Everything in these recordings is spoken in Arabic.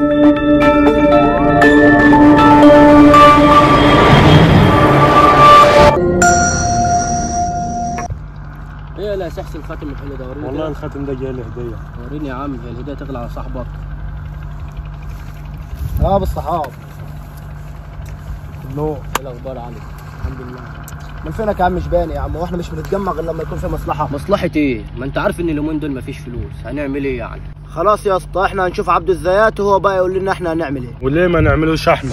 ايه لا سحس الخاتم الحلو ده وريني. والله الخاتم ده جاي لي هديه. وريني يا عم، هي الهديه تغلى على صاحبك؟ بالصحاب. ايه الاخبار عليك؟ الحمد لله. من فينك يا عم شبان يا عم؟ واحنا مش بنتجمع غير لما يكون في مصلحه. مصلحه ايه؟ ما انت عارف ان اليومين دول مفيش فلوس، هنعمل ايه يعني؟ خلاص يا اسطى، احنا هنشوف عبد الزيات وهو بقى يقول لنا احنا هنعمل ايه. وليه ما نعملوش احنا؟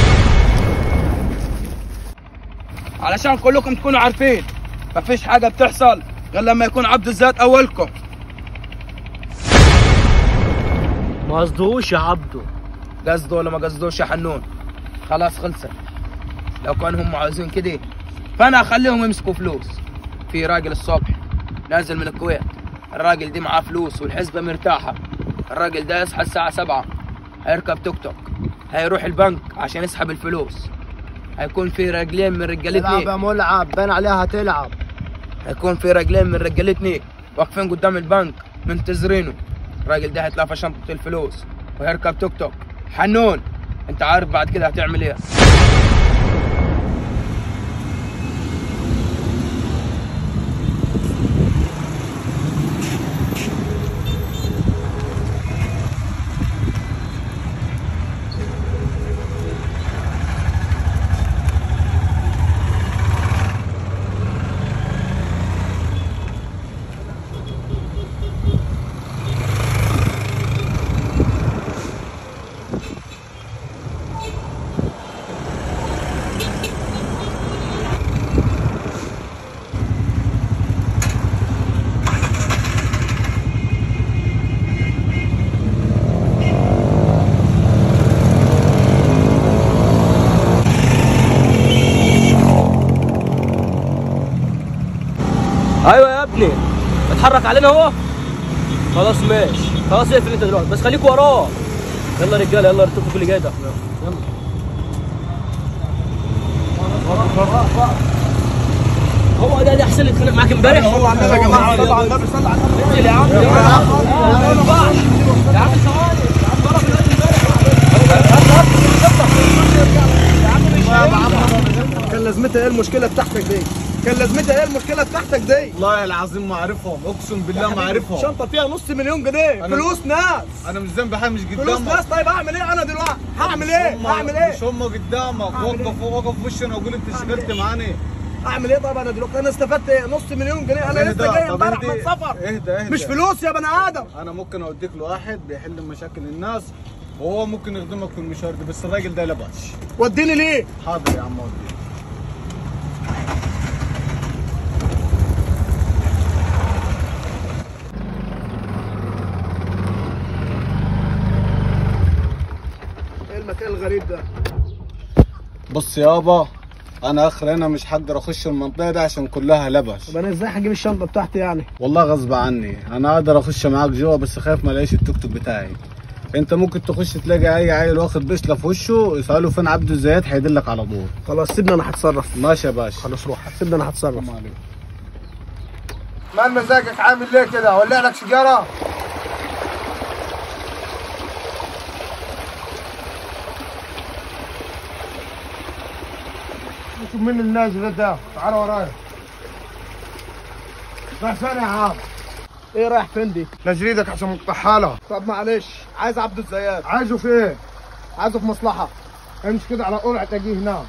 علشان كلكم تكونوا عارفين مفيش حاجه بتحصل غير لما يكون عبد الزيات اولكم. ما قصدوش يا عبده. قصده ولا ما قصدوش يا حنون، خلاص خلصت. لو كانوا هم عاوزين كده فانا اخليهم يمسكوا فلوس. في راجل الصبح نازل من الكويت، الراجل دي معاه فلوس والحسبه مرتاحه. الراجل ده يصحى الساعه 7، هيركب توك توك، هيروح البنك عشان يسحب الفلوس. هيكون في رجلين من رجالتني. العب يا ملعب، باين عليها هتلعب. هيكون في رجلين من رجالتني واقفين قدام البنك منتظرينه. الراجل ده هيتلافى شنطه الفلوس وهيركب توك توك. حنون انت عارف بعد كده هتعمل ايه؟ ايوه يا ابني، اتحرك علينا اهو. خلاص ماشي، خلاص اقفل انت دلوقتي، بس خليك وراه. يلا رجاله، يلا ارتبطوا في اللي جاي ده. يلا هو ده احسن اللي اتخانق معاك امبارح. صلوا على النبي يا جماعه، صلوا على النبي، صلوا على النبي. يا عم يا عم كان لازمتها ايه المشكله بتاعتك دي؟ كان لازمتها ايه المشكله بتاعتك دي؟ والله العظيم ما عارفهم، اقسم بالله ما عارفهم. شنطه فيها نص مليون جنيه، فلوس ناس. انا مش ذنبي حاجه، مش قدامك. فلوس ناس. طيب اعمل ايه انا دلوقتي؟ هعمل ايه؟ هعمل ايه؟ مش هم قدامك. وقف في وشنا وقول انت اشتغلت معاني. اعمل ايه طيب انا دلوقتي؟ انا استفدت ايه؟ نص مليون جنيه، انا لسه جاي امبارح من سفر. اهدى مش فلوس يا بني ادم. انا ممكن اوديك لواحد بيحل مشاكل الناس وهو ممكن يخدمك في المشوار ده، بس الراجل ده لبش. وديني ليه؟ حاضر يا عم اوديك. ايه المكان الغريب ده؟ بص يابا، انا اخر انا مش هقدر اخش المنطقه دي عشان كلها لبش. طب انا ازاي هجيب الشنطه بتاعتي يعني؟ والله غصب عني، انا اقدر اخش معاك جوا بس خايف ما الاقيش التوك توك بتاعي. انت ممكن تخش تلاقي اي عيل واخد بشله في وشه، يساله فين عبد الزيات هيدلك على طول. خلاص سيبني انا هتصرف. ماشي يا باشا. خلاص روح، سيبني انا هتصرف. مال مزاجك عامل ليه كده؟ ولع لك سيجاره؟ شوف مين النازل ده، تعال ورايا. رايح فين يا عم؟ ايه رايح فين دي؟ لجريدك عشان مقطعها لها. طب معلش، عايز عبد الزيات. عايزه في ايه؟ عايزه في مصلحه. امشي كده على قرعه تلاقيه هناك.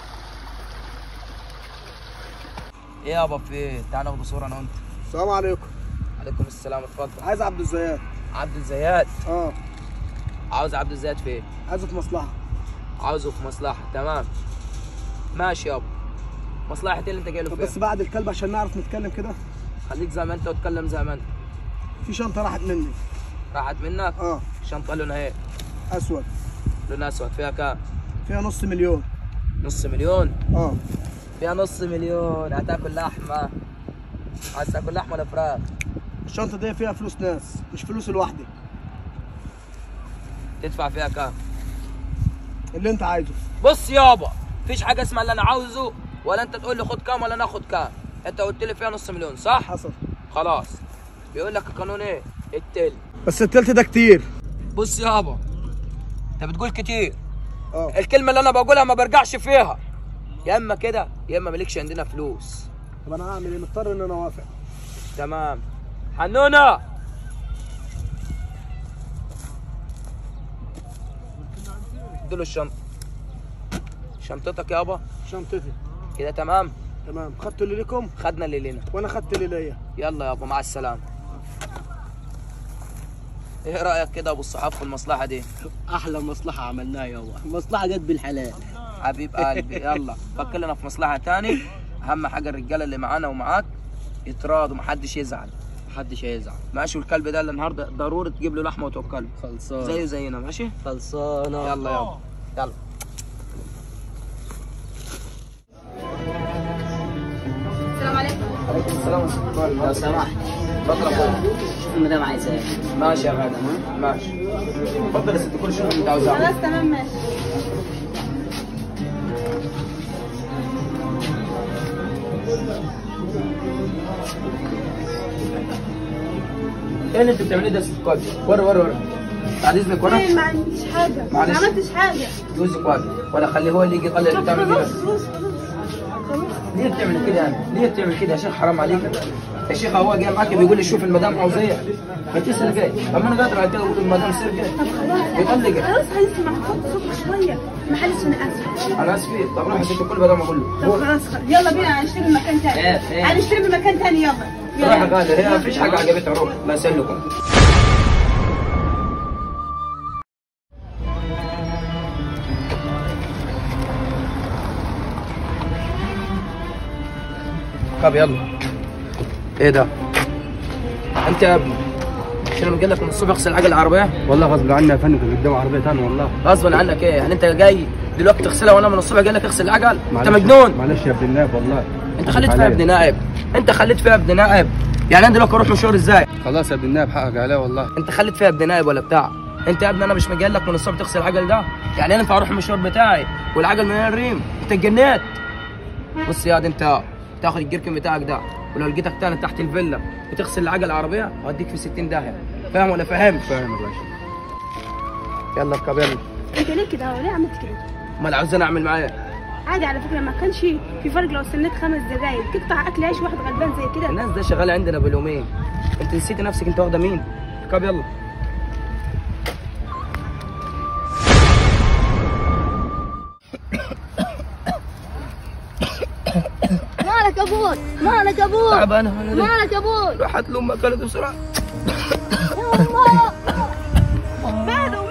ايه يابا في ايه؟ تعال ناخد صوره انا وانت. السلام عليكم. عليكم السلام، اتفضل. عايز عبد الزيات. عبد الزيات؟ عاوز عبد الزيات في ايه؟ عايزه في مصلحه. عاوزه في مصلحه، تمام ماشي يابا. مصلحه ايه اللي انت جاي له فيها؟ بس بعد الكلب عشان نعرف نتكلم كده. خليك زي ما انت واتكلم زي ما انت. في شنطه راحت مني. راحت منك؟ الشنطه لونها ايه؟ اسود. لونها اسود. فيها كام؟ فيها نص مليون. نص مليون؟ فيها نص مليون. هتاكل لحمه؟ عايز تاكل لحمه ولا فراخ؟ الشنطه دي فيها فلوس ناس، مش فلوس لوحدي. تدفع فيها كام؟ اللي انت عايزه. بص يابا، مفيش حاجه اسمها اللي انا عاوزه، ولا انت تقول لي خد كام ولا انا اخد كام. انت قلت لي فيها نص مليون صح؟ حصل. خلاص، بيقول لك القانون ايه؟ التلت. بس التلت ده كتير. بص يابا، انت بتقول كتير. اه الكلمه اللي انا بقولها ما برجعش فيها. يا اما كده يا اما مالكش عندنا فلوس. طب انا هعمل ايه؟ مضطر ان انا اوافق. تمام. حنونه اديله الشنطه. شنطتك يابا. شنطتي. كده تمام. تمام. خدتوا اللي لكم خدنا اللي لنا. وانا خدت اللي ليا. يلا يابا مع السلامه. ايه رايك كده ابو الصحاب في المصلحه دي؟ احلى مصلحه عملناها يابا، مصلحه جت بالحلال. حبيب قلبي يلا فكر لنا في مصلحه تاني. اهم حاجه الرجاله اللي معانا ومعاك يتراضوا محدش يزعل. محدش هيزعل. ماشي. والكلب ده اللي النهارده ضروري تجيب له لحمه وتوكله. خلصانه زيه زينا. ماشي خلصانه. يلا يابا يلا. السلام عليكم. عليكم السلام ورحمه الله. لو سمحت اتفضل يا اخويا. شوف المدام عايزه ايه. ماشي يا غالي ماشي. اتفضل يا ست كل شيء انت عاوزاه. خلاص تمام ماشي. ايه اللي انت بتعمليه ده يا ست الكل؟ ورا بعد اذنك ورا. ما عنديش حاجة. معلش. ما عملتش حاجة. جوزك واقف ولا خليه هو اللي يجي يطلع اللي بتعمل خلاص كده. خلاص. ليه بتعمل كده يعني؟ ليه بتعمل كده يا شيخ؟ حرام عليك يا شيخ. هو جاي معاك بيقول لي شوف المدام عاوزاه ايه؟ ما تسال جاي. طب ما انا قادر على كده اقول المدام سير جاي. طب خلاص. يطلق. خلاص هنسمع صوتك شوية. معلش أنا آسفة. انا اسف. طب روح يا ست الكل بدل ما اقول له. طب خلاص يلا بينا هنشتري من مكان تاني. هنشتري من مكان تاني يلا. روح يا غالي. هي ما فيش حاجه عجبتها. روح الله يسلكم. طب يلا. ايه ده؟ انت يا ابني مش انا قايل لك من الصبح اغسل عجل العربيه؟ والله غصب عني يا فندم، كان قدامي عربيه ثانيه والله. غصبا عنك ايه؟ يعني انت جاي دلوقتي تغسلها وانا من الصبح قايل لك اغسل العجل؟ انت مجنون؟ معلش يا ابن النائب والله. انت خليت فيها ابن نائب. انت خليت فيها ابن نائب. يعني انا دلوقتي اروح مشوار ازاي؟ خلاص يا ابن النائب حقك عليا والله. انت خليت فيها ابن نائب ولا بتاع؟ انت يا ابني انا مش قايل لك من الصبح تغسل العجل ده؟ يعني انا ينفع اروح المشوار بتاعي والعجل من الريم؟ انت اتجنيت. بص يا دي انت تاخد الجيركن بتاعك ده ولو لقيتك تاني تحت الفيلا بتغسل العجل العربيه هوديك في 60 داهيه. فاهم ولا فاهم؟ فاهم يا باشا. يلا اركب يلا. أنت ليه كده؟ ليه عملت كده؟ امال عاوزاني اعمل معايا؟ عادي على فكرة ما كانش في فرق لو استنيت 5 دقايق تقطع أكل عيش واحد غلبان زي كده. الناس ده شغاله عندنا باليومين. انت نسيتي نفسك انت واخده مين؟ اركب يلا. مالك يا ابوي؟ مالك يا ابوي؟ تعبان انا ليه؟ مالك يا ابوي؟ روح هات لامك كلت بسرعه. يا الله. ماله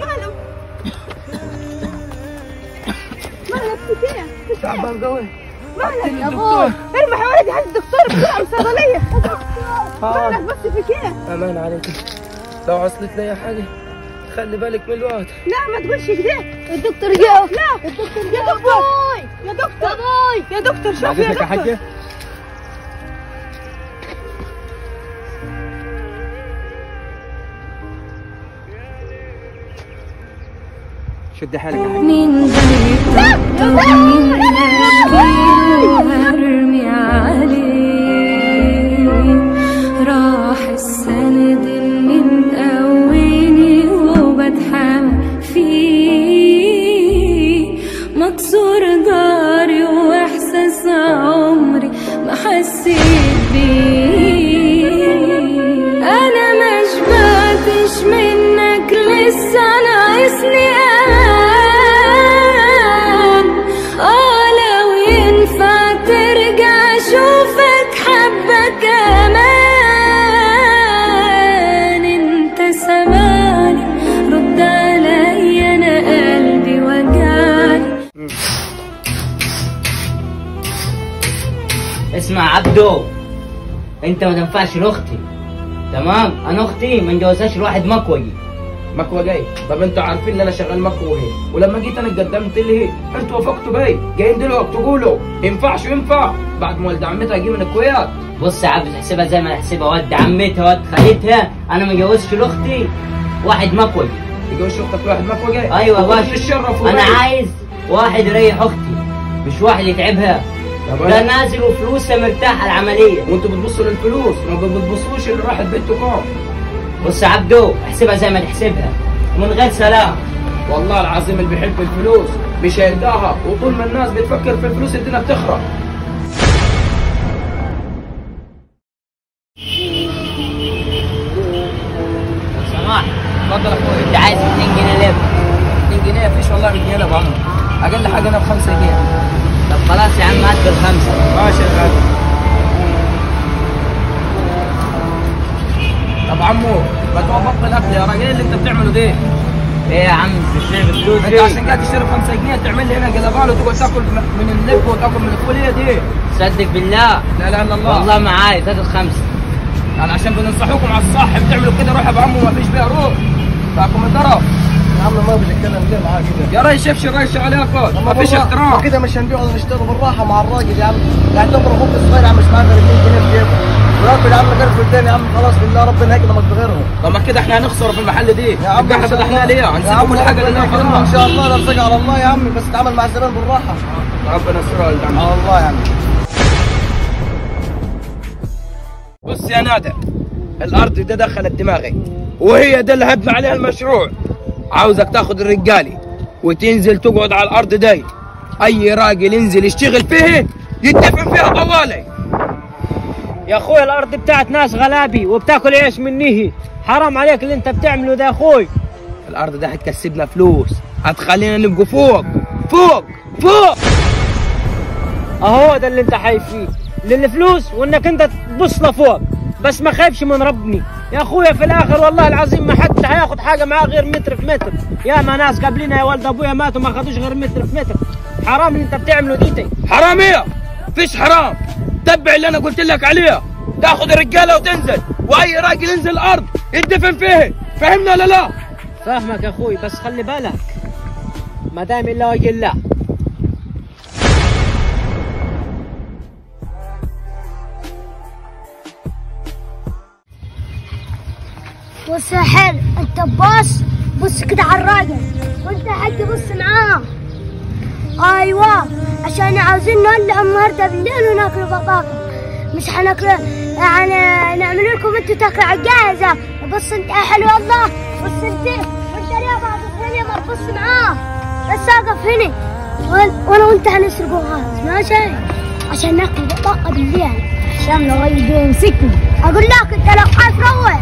مالك في كده؟ تعبان قوي. مالك يا ابوي؟ ارمي حواليك عند الدكتور بسرعة الصيدلية. مالك بس في كده؟ امان عليك. لو عصلت لي حاجه خلي بالك من الوقت. لا ما تقولش كده. الدكتور جه. لا الدكتور جه. يا دكتور يا دكتور يا دكتور شوف يا بعدتك يا دكتور. حاجه. شد حالك يا حاج. من بيطمني وهرمي عليه راح السند من قويني وبتحمى فيه مكسور داري واحساس عمري ما حسيت بيه انا ما شبعتش منك لسه ناقصني لو ينفع ترجع اشوفك حبة كمان انت سمعني رد عليا انا قلبي وجعني. اسمع عبدو، انت ما تنفعش لاختي، تمام؟ انا اختي ما نجوزهاش لواحد مكوي. مكوى جاي. طب انتوا عارفين ان انا شغال مكوى هي، ولما جيت انا اتقدمت لي انتوا وافقتوا بي، جايين دلوقتي تقولوا ينفعش ينفع بعد ما ولد عمتها يجي من الكويت. بص يا عبد تحسبها زي ما نحسبها، ود عمتها ود خالتها، انا ما جوزش لاختي واحد مكوي. يجوز اختك واحد مكوى جاي؟ ايوه يا وكل باشا، الشرف انا وبي. عايز واحد يريح اختي مش واحد يتعبها. ده نازل وفلوسها مرتاحه العمليه. وانتوا بتبصوا للفلوس ما بتبصوش اللي راحت بيتكم. بص يا عبدو احسبها زي ما تحسبها ومن غير سلام. والله العظيم اللي بيحب الفلوس مش هيلقاها، وطول ما الناس بتفكر في الفلوس الدنيا بتخرب. سماح اتفضل يا اخويا. انت عايز 2 جنيه ليه؟ 2 جنيه مفيش والله 100 جنيه يا ابو عمرو، اقل حاجه انا ب 5 جنيه. طب خلاص يا عم هات ب5. ماشي يا غالي. طب عمو ما توقف الاكل يا راجل، اللي انت بتعمله ده ايه يا عم بتشتري بفلوس انت عشان قاعد تشتري ب 5 جنيه تعمل لي هنا قلبان وتقعد تاكل من اللب وتاكل من الفوليه دي؟ صدق بالله لا لا الا الله. والله معاي هات ال5. يعني عشان بننصحوكم على الصح بتعملوا كده. روح يا ابو عمو ما فيش بيها روح تاكم الضرب. يا عم ما بنتكلم ليه معاه كده؟ يا راجل شبش الريش عليكم ما فيش احترام. وكده مش هنبيع ولا نشتغل بالراحه مع الراجل يا عم. يعني تمر اخوك الصغير يا عم مش معاه غير 2 جنيه في جيبه. ورب يا عم غير في الدنيا يا عم خلاص بالله ربنا هيكرمك بغيرهم. طب ما كده احنا هنخسر في المحل دي يا عم احنا فتحناه ليه؟ هنسيب كل حاجه لله ان خلاص. شاء الله نرزق على الله يا عم بس تعامل مع الزبائن بالراحه. ربنا يسترها يا عم. على الله يا عم. بص يا نادر، الارض دي دخلت دماغي وهي ده اللي هبني عليها المشروع. عاوزك تاخد الرجالي وتنزل تقعد على الارض دي، اي راجل ينزل يشتغل فيه يدفن فيها طوالي. يا اخوي الارض بتاعت ناس غلابي وبتاكل عيش منيه، حرام عليك اللي انت بتعمله ده يا اخوي. الارض ده هتكسبنا فلوس، هتخلينا نبقوا فوق فوق فوق. اهو ده اللي انت خايف فيه، للفلوس وانك انت تبص لفوق، بس ما خايفش من ربني يا اخويا. في الاخر والله العظيم ما حد هياخد حاجه معاه غير متر في متر. يا ما ناس قبلنا يا ولد ابويا ماتوا ما خدوش غير متر في متر. حرام اللي انت بتعمله ديتي. حرام ايه؟ فيش حرام. تبع اللي انا قلت لك عليه، تاخد الرجاله وتنزل، واي راجل ينزل الارض يدفن فيه. فهمنا ولا لا؟ فاهمك يا اخوي بس خلي بالك ما دام الا وجه الله. بص يا حلو انت بص كده على الراجل وانت حق بص معاه. ايوه عشان عاوزين نولع النهارده بالليل وناكل بطاطا، مش هناكل يعني نعمل لكم انتوا تاكلوا على الجاهزه. بص انت يا حلو والله. بص انت ليه بعد الثانيه ما تبص معاه بس اقف هنا وانا وانت هنسرق غاز ماشي عشان ناكل بطاطا بالليل عشان الراجل يمسكني. اقول لك انت لو خايف روح.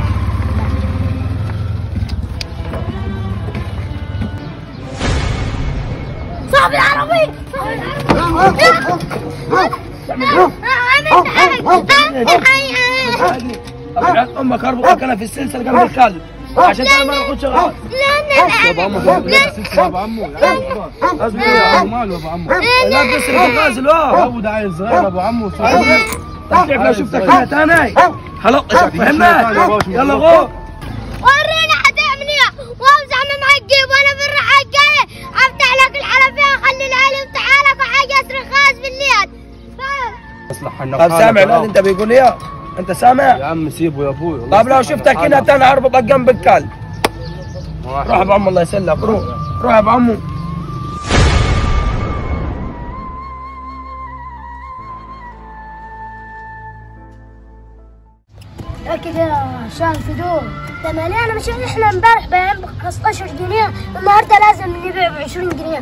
صاحب العربية طب امك اربطك انا في السلسله جنب الكلب عشان انا ما اخدش غلط. يا ابو عمو يا ابو عمو اصبر يا عمو ماله يا ابو عمو لا تسرق الغاز الواد. ابو ده عيل صغير يا ابو عمو. طب تعرف لو شفتك هنا تاني هلقشك فهمنا. يلا غور. ورينا هتعمل ايه وامزح من معجب وانا في الرحله الجايه افتح لك الحنفيه اخلي العيال وتعالى وحاجه اسرق غاز بالليل. طب سامع الواد انت بيقول ايه؟ انت سامع؟ يا عم سيبه يا ابوي. طب لو شفتك هنا تاني هربطك جنب الكلب. روح يا ابو عمو الله يسلمك. روح يا ابو عمو. كده شايف دول 8 انا مش احنا امبارح بايعين ب 15 جنيه النهارده لازم نبيع ب 20 جنيه.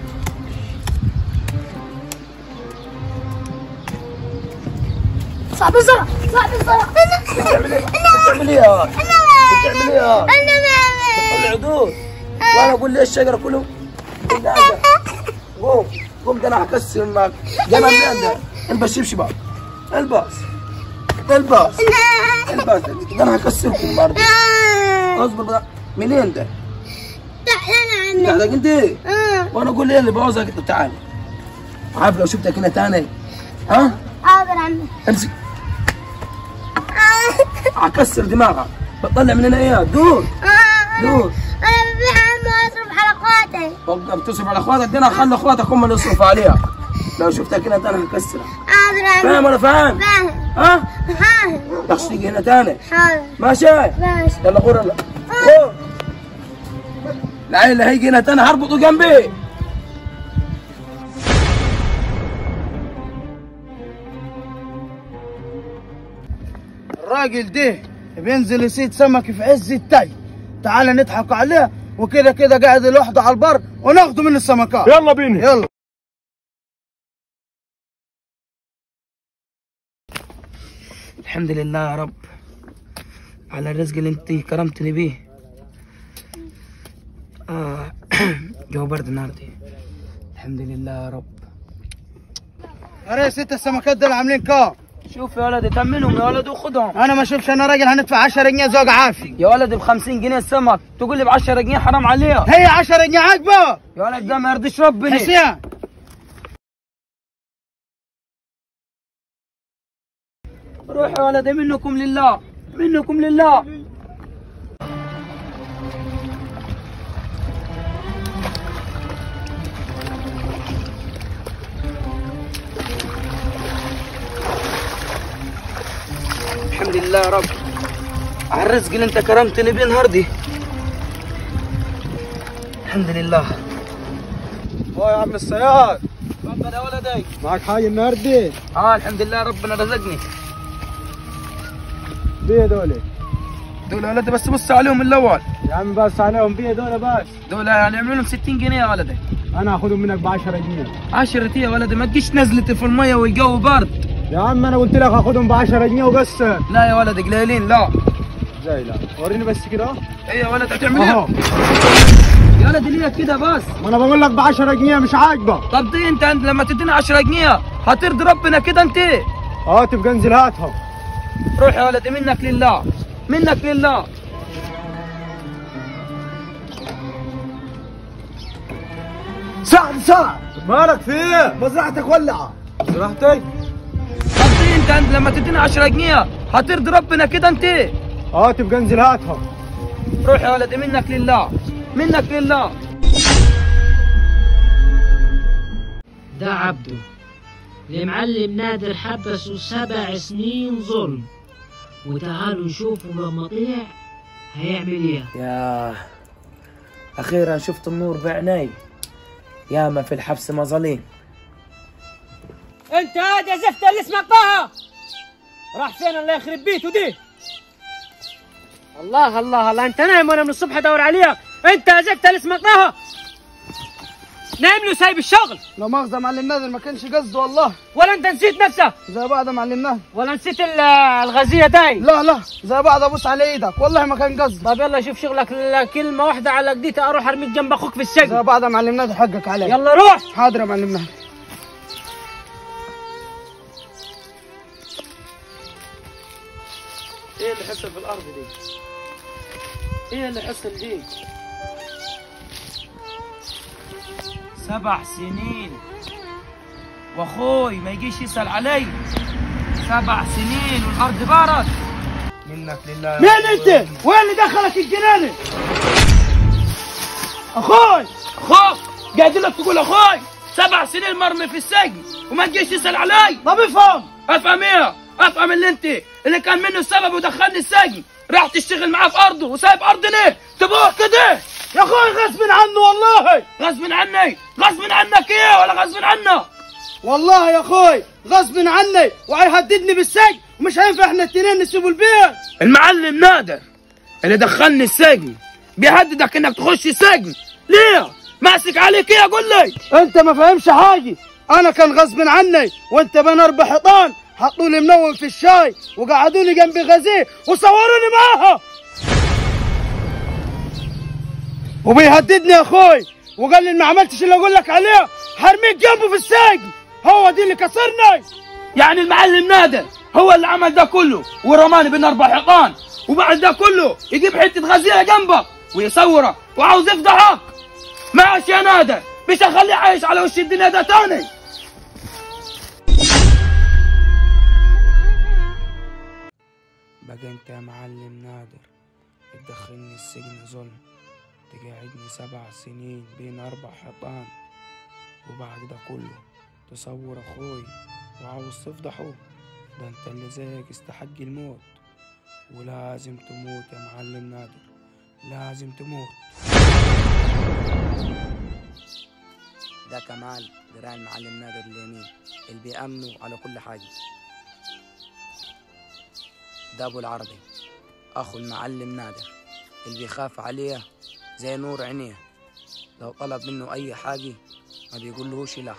صعب الزرع صعب الزرع. بتعمل ايه؟ بتعمل ايه؟ العدود وانا اقول لي الشجره كله قوم ده انا هكسر معاك. ده انا منين ده؟ البس شبشبك البس ده انا هكسركم برضه. اصبر بقى. منين ده؟ تعالى انت ايه؟ وانا اقول لي اللي بعوزك انت تعالى. عارف لو شفتك هنا تاني ها؟ حاضر عمي. امسك هكسر دماغك. بتطلع من هنا ايه؟ دور انا ببيع عمي واصرف على اخواتي. طب بتصرف على اخواتك؟ ده انا هخلي اخواتك هم اللي يصرفوا عليها. لو شفتك هنا تاني هكسرك. حاضر عمي. فاهم ولا فاهم؟ فاهم. ها؟ فاهم. تخش تيجي هنا تاني. حاضر. ماشي؟ ماشي. يلا غور يلا. غور. العيل اللي هيجي هنا تاني هربطه جنبي. الراجل ده بينزل يصيد سمك في عز التاي، تعال نضحك عليه وكده كده قاعد لوحده على البر وناخده منه السمكات. يلا بينا. يلا. الحمد لله يا رب على الرزق اللي انت كرمتني بيه. جو برد النهارده. الحمد لله يا رب. يا ريس انت السمكات دول عاملين كام؟ شوف يا ولدي تمنهم يا ولدي وخدهم. انا ما اشوفش، انا راجل هندفع 10 جنيه زوج عافي. يا ولدي ب 50 جنيه السمك تقول لي ب 10 جنيه حرام عليها. هي 10 جنيه عاجبه؟ يا ولد ده ما يرضيش ربنا. حسين روح يا ولدي منكم لله منكم لله. الحمد لله يا رب على الرزق اللي انت كرمتني بيه النهارده. الحمد لله. يا عم الصياد، تفضل يا ولدي. معك حاجه النهارده؟ الحمد لله ربنا رزقني. بيه دول دول يا ولدي بس بص عليهم الاول. يا عم بس عليهم بيه دول بس. دول يعني يعملوا لهم 60 جنيه يا ولدي. انا هاخدهم منك ب 10 جنيه. 10 يا ولدي ما تجيش نزلتي في الميه والجو برد. يا عم انا قلت لك هاخدهم ب 10 جنيه وبس. لا يا ولدي قليلين. لا ازاي لا؟ وريني بس كده. ايه يا ولد هتعمل ايه؟ اهو يا ولد ليه كده بس؟ ما انا بقول لك ب 10 جنيه مش عاجبك. طب دي انت لما تديني 10 جنيه هترضي ربنا كده انت؟ تبقى انزل هاتهم. روح يا ولدي منك لله منك لله. سعد مالك في ايه؟ مزرعتك ولعه. مزرعتك؟ طب دي انت لما تديني 10 جنيه هترضي ربنا كده انت؟ تبقى انزل هاتهم. روح يا ولدي منك لله منك لله. ده عبده لمعلم نادر حبسه 7 سنين ظلم، وتعالوا نشوفوا لما طلع هيعمل ايه. يا اخيرا شفت النور بعيني. ياما في الحبس مظالم. انت هاد يا زفت اللي اسمك طه، راح فين الله يخرب بيته دي؟ الله الله الله، انت نايم وانا من الصبح ادور عليك. انت يا زفت اللي اسمك طه نايم له سايب الشغل. لا مؤاخذة معلم نادر ما كانش قصده والله. ولا انت نسيت نفسك؟ زي بعض معلم نادر. ولا نسيت الغازية داي؟ لا زي بعض ابوس على ايدك والله ما كان قصدي. طب يلا شوف شغلك، كلمة واحدة على قديتها اروح ارميك جنب اخوك في السجن. زي بعض معلم نادر حقك علي. يلا روح. حاضر يا معلم نادر. ايه اللي حصل في الارض دي؟ ايه اللي حصل دي؟ 7 سنين واخوي ما يجيش يسأل علي. 7 سنين والارض بارد. منك لله. مين انت؟ وين اللي دخلك الجنينه؟ اخوي قاعد لك تقول اخوي 7 سنين مرمي في السجن وما تجيش تسأل علي. طب افهم ايه؟ افهم اللي كان منه السبب ودخلني السجن راح تشتغل معاه في ارضه وسايب ارضي ليه؟ تبوه كده يا اخوي غصب عنه والله. غصب عني؟ غصب عنك ايه ولا غصب عنه؟ والله يا اخوي غصب عني وهيهددني بالسجن ومش هينفع احنا التنين نسيبوا البيت. المعلم نادر اللي دخلني السجن بيهددك انك تخش السجن ليه؟ ماسك عليك ايه اقول لي؟ انت ما فهمش حاجه. انا كان غصب عني وانت بين 4 حيطان حطوا لي منوم في الشاي وقعدوني جنبي غازيه وصوروني معاها. وبيهددني يا اخوي وقال لي ان ما عملتش اللي اقول لك عليه هرميك جنبه في السجن. هو دي اللي كسرني. يعني المعلم نادر هو اللي عمل ده كله ورماني بين 4 حيطان وبعد ده كله يجيب حته غازيه جنبك ويصورك وعاوز يفضحك؟ ماشي يا نادر مش هخليه عايش على وش الدنيا ده تاني. بقى انت يا معلم نادر تدخلني السجن ظلم، تقعدني 7 سنين بين 4 حيطان وبعد ده كله تصور اخوي وعاوز تفضحه؟ ده انت اللي زيك استحق الموت ولازم تموت يا معلم نادر، لازم تموت. ده كمال دراع المعلم نادر اليمين اللي بيأمنوا على كل حاجة. ده أبو العربي أخو المعلم نادر اللي بيخاف عليه زي نور عينيه، لو طلب منه أي حاجة ما بيقولهوش لا.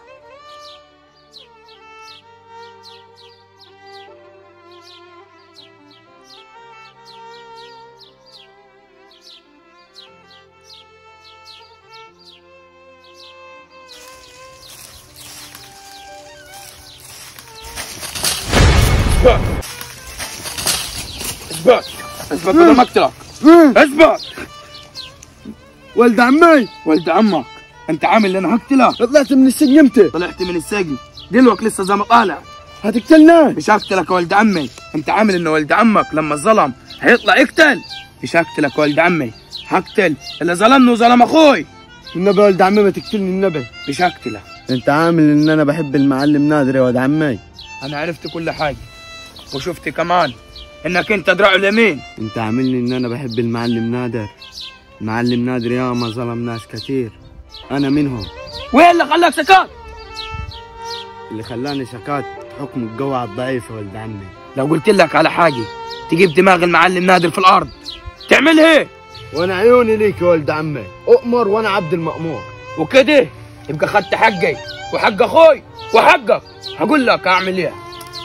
اثبت اثبت بدل ما اقتلك. اثبت. ولد عمي، ولد عمك، انت عامل اللي انا هقتلك. طلعت من السجن امتى؟ طلعت من السجن دلوقتي لسه زي ما طالع. هتقتلنا؟ مش هقتلك يا ولد عمي، انت عامل انه ولد عمك لما ظلم هيطلع يقتل. مش هقتلك يا ولد عمي، هقتل اللي ظلمني وظلم اخوي. النبي يا ولد عمي ما تقتلني النبي. مش هقتلك. انت عامل ان انا بحب المعلم نادر يا ولد عمي. انا عرفت كل حاجه وشفت كمان انك انت دراعه اليمين. انت عاملني ان انا بحب المعلم نادر. المعلم نادر ياما ظلم ناس كتير، انا منهم. وين اللي خلاك سكات؟ اللي خلاني سكات حكم الجوع الضعيف يا ولد عمي. لو قلت لك على حاجه تجيب دماغ المعلم نادر في الارض تعملها ايه؟ وانا عيوني ليك يا ولد عمي، اؤمر وانا عبد المأمور. وكده يبقى خدت حقي وحق اخوي وحقك. هقول لك اعمل ايه.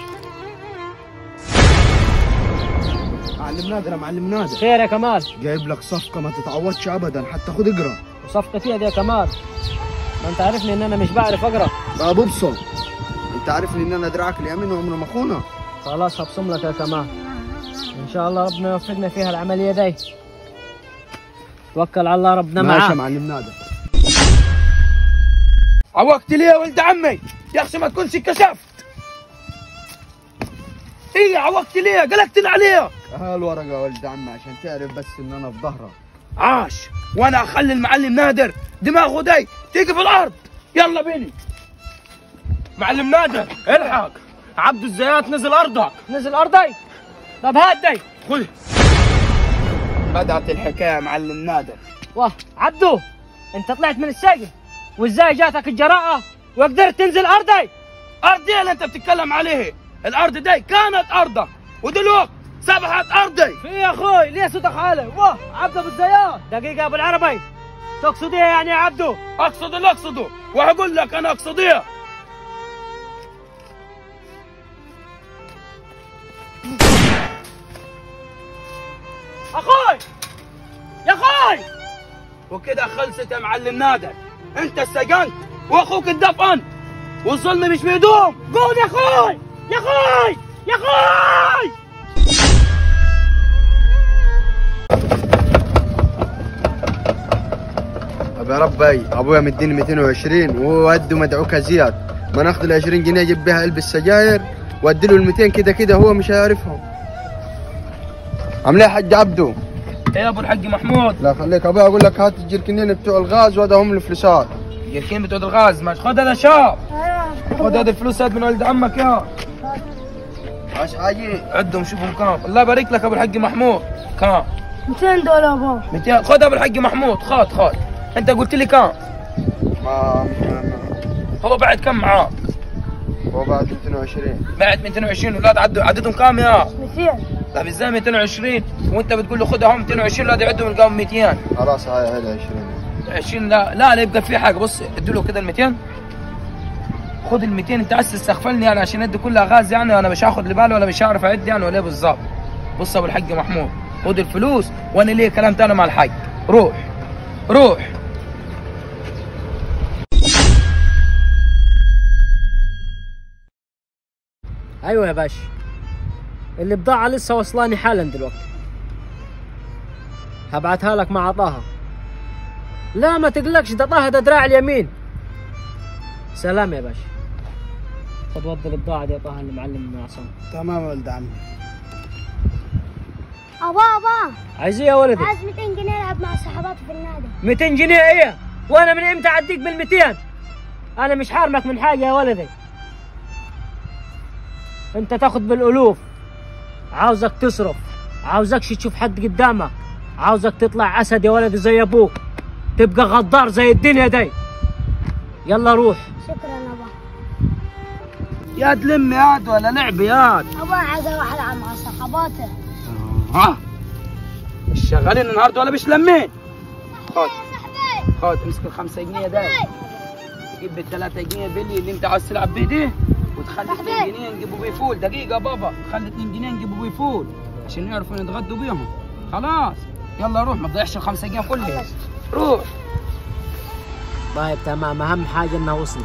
معلم نادر يا معلم نادر، خير يا كمال؟ جايب لك صفقة ما تتعوضش ابدا، حتى خد اقرا. وصفقتي دي يا كمال؟ ما انت عارفني ان انا مش بعرف اقرا. بقى ببصم، انت عارفني ان انا دراعك اليمين وعمره ما خونه. خلاص هبصم لك يا كمال، ان شاء الله ربنا يوفقنا فيها العمليه دي. توكل على الله، ربنا معاك. ماشي يا معلم نادر. عوقت ليه يا ولد عمي؟ يا اخي ما تكونش كشفت. ايه عوقت ليه؟ قلقتني عليك. هالورقة يا ولد عمي عشان تعرف بس ان انا في ظهرك. عاش. وانا اخلي المعلم نادر دماغه دي تيجي في الارض. يلا بيني. معلم نادر الحق، عبد الزيات نزل ارضك. نزل ارضي؟ طب هات دي. خذ. بدأت الحكايه يا معلم نادر. واه عبدو، انت طلعت من السجن وازاي جاتك الجراءه وقدرت تنزل ارضي؟ ارضي اللي انت بتتكلم عليه، الارض دي كانت ارضك ودلوقتي سبحت ارضي. في يا اخوي ليه صوتك عالي؟ واه عبدو بالزيات. دقيقه ابو العربي، تقصد ايه يعني يا عبدو؟ اقصد اللي اقصده وهقول لك انا اقصد ايه. اخوي يا اخوي. وكده خلصت يا معلم نادر، انت استجنت واخوك اتدفن والظلم مش بيدوم. قول يا اخوي يا اخوي يا اخوي. طب يا ربي، ابويا مديني 220 وهو قده مدعوكه زياد، ما ناخد ال 20 جنيه اجيب بيها علبه سجاير وادي له ال 200 كده كده هو مش هيعرفهم. عامل ايه يا حاج عبدو؟ ايه يا ابو الحاج محمود؟ لا خليك ابويا اقول لك هات الجركنين بتوع الغاز وادهم الفلوسات. الجركين بتوع الغاز ماشي. خد هذا شاب، خد هذه الفلوس هات من ولد عمك يا. ماشي حاجي، عدهم شوفهم كام. الله يبارك لك ابو الحاج محمود. كام؟ 200 دولار بابا. 200. خد ابو الحاج محمود، خد. انت قلت لي كام؟ ما هو بعد كم معاك؟ هو بعد 220. بعد 220. اولاد عددهم كام يا؟ 200. طيب ازاي 220 وانت بتقول له خدها هم 220؟ اولاد يعدهم يلقاهم 200. خلاص هاي 20. لا يبقى في حاجه. بص ادي له كده ال 200. خد ال 200. انت عايز تستغفلني يعني عشان ادي كلها غاز يعني وانا مش هاخد لبالي ولا مش هعرف اعد يعني ولا ايه بالظبط؟ بص يا ابو الحاج محمود، خد الفلوس وانا ليه كلام تاني مع الحاج. روح. ايوه يا باشا، البضاعة لسه وصلاني حالا دلوقتي، هبعتها لك مع طه. لا ما تقلقش، ده طه ده دراع اليمين. سلام يا باشا. خد ودي البضاعة دي يا طه اللي معلم عصام. تمام يا ولد عمي. بابا عايز ايه يا ولدي؟ عايز 200 جنيه العب مع صحباتي في النادي. 200 جنيه ايه؟ وانا من امتى اعديك بال 200؟ انا مش حارمك من حاجة يا ولدي، انت تاخد بالالوف. عاوزك تصرف، عاوزكش تشوف حد قدامك، عاوزك تطلع اسد يا ولدي زي ابوك، تبقى غدار زي الدنيا دي. يلا روح. شكرا يا بابا. يا تلم ياد ولا لعب ياد؟ ابا عايز اروح العب مع صحباتي. مش شغالين النهارده ولا مش لمين؟ خد امسك ال5 جنيه ده، تجيب ال3 جنيه بلي اللي انت عايز تلعب بيه دي، وتخلي 2 جنيه نجيبوا بيه فول. دقيقة يا بابا، خلي 2 جنيه نجيبوا بيه فول عشان يعرفوا يتغدوا بيهم. خلاص يلا روح، ما تضيعش ال5 جنيه كلهم. روح. طيب تمام، اهم حاجه انها وصلت.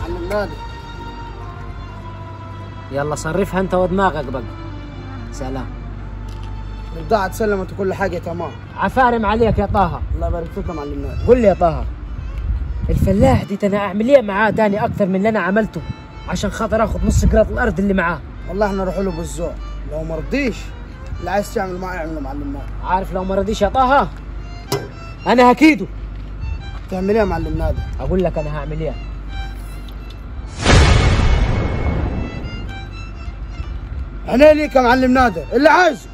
يلا صرفها انت ودماغك بقى. سلام. البضاعة اتسلمت وكل حاجة تمام. عفارم عليك يا طه. الله يبارك فيك يا معلم نادر. قول لي يا طه، الفلاح دي انا اعمل ايه معاه تاني اكثر من اللي انا عملته عشان خاطر اخذ نص قراط الارض اللي معاه؟ والله احنا نروح له بالذوق، لو ما رضيش اللي عايز تعمل معاه اعمله معلم نادر. عارف لو ما رضيش يا طه انا هكيده. تعمل ايه يا معلم نادر؟ اقول لك انا هعمل ايه. انا ليك يا معلم نادر اللي عايزه.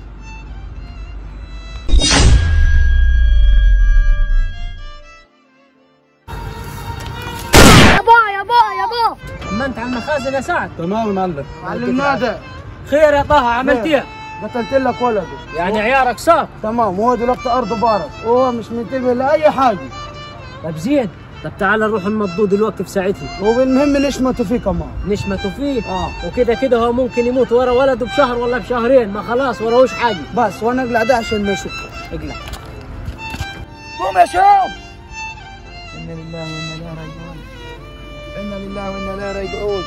يابا اما انت على المخازن يا سعد. تمام يا معلم. معلم نادر خير يا طه، عملت ايه؟ قتلت لك ولده. يعني عيارك صار؟ تمام، وهو دلوقتي ارضه بارد وهو مش منتبه لاي حاجه. طب زين، طب تعال نروح نمضوه دلوقتي في ساعتها. وبالمهم نشمته فيه كمان. نشمته فيه؟ وكده كده هو ممكن يموت ورا ولده بشهر ولا بشهرين، ما خلاص وراهوش حاجه. بس وانا اقلع ده عشان ما يشوفه. اقلع. قوم يا شباب. انا لله وانا اليه راجعون. انا لله وانا اليه راجعون.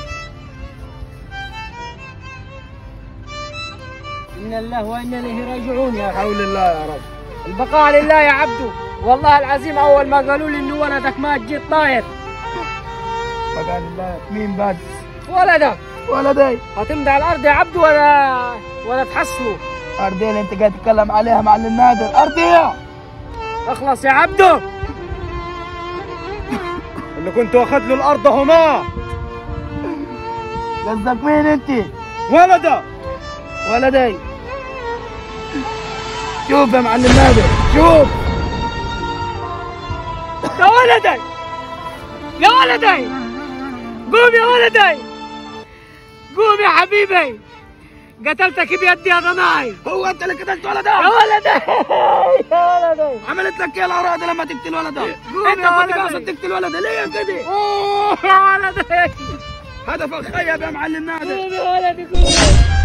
إنا لله وإنا إليه راجعون. يا حول الله يا رب. البقاء لله يا عبدو. والله العظيم أول ما قالوا لي إنه ولدك مات جيت طاير. بقى لله. مين بس؟ ولدك. ولدي. هتمضي على الأرض يا عبدو ولا تحصله؟ أرضية اللي أنت قاعد تتكلم عليها معلم نادر، أرضية. اخلص يا عبدو. اللي كنت واخد له الارض اهو مات. قصدك مين أنت؟ ولده. ولدي. شوف يا معلم نادر، شوف. يا ولدي يا ولدي، قوم يا ولدي، قوم يا حبيبي، قتلتك بيدي يا ضناي. هو أنت اللي قتلت ولدك؟ يا ولدي يا ولدي. عملت لك إيه الأعراض لما تقتل ولدك؟ أنت كنت قاصد تقتل ولدك ليه كده؟ يا ولدي. هدفك خيب يا معلم نادر. قوم يا ولدي قوم.